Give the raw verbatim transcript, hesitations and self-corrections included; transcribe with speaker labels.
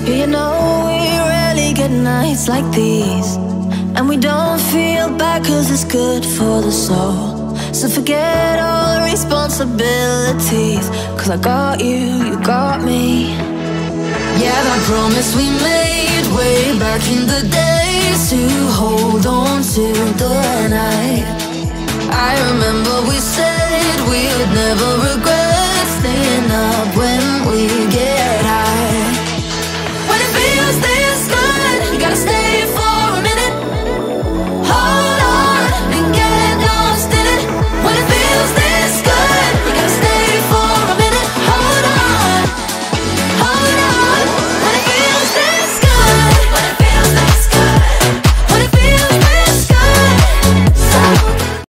Speaker 1: You know we rarely get nights like these, and we don't feel bad cause it's good for the soul. So forget all the responsibilities, cause I got you, you got me.
Speaker 2: Yeah, that promise we made way back in the days, to hold on to the night. I remember we said we would never